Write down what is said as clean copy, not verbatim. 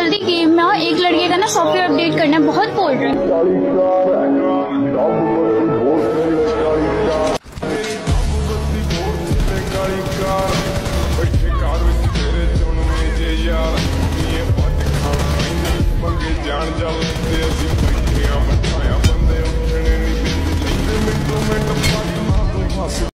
जल्दी गेम में आओ, एक लड़के का ना सॉफ्टवेयर अपडेट करना है, बहुत बोल रहे हैं।